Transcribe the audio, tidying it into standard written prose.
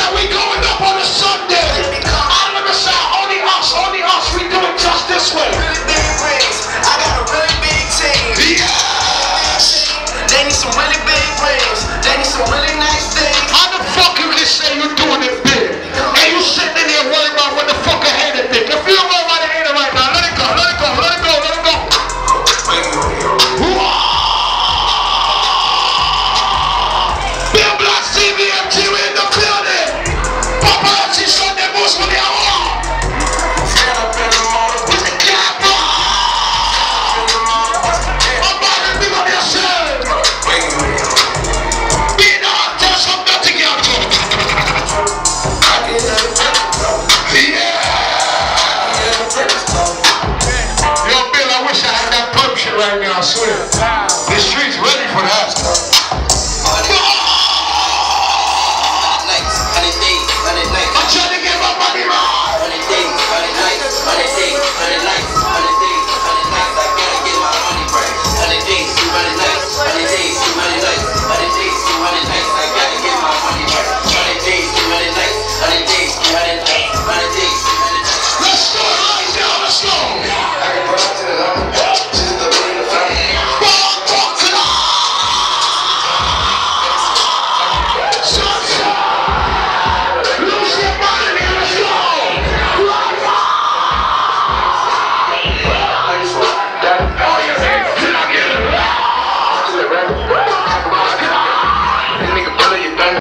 that we going up on a Sunday. I never say only us, we do it just this way. Really big rings. I got a really big team. Yeah. They need some really big rings. They need some really nice things. How the fuck you can say you're doing it big? And you sitting in here worried about what the fuck a hater think? If you don't know about a hater right now, let it go, let it go, let it go, let it go. Bill Black CBMT in the building. Paparazzi Sunday Moose with the award. Stand up in the morning. With the cap on. I'm about to be on your side. Be not just some nothing else. Yo, Bill, I wish I had that pump shit right now, I swear. The streets ready for that.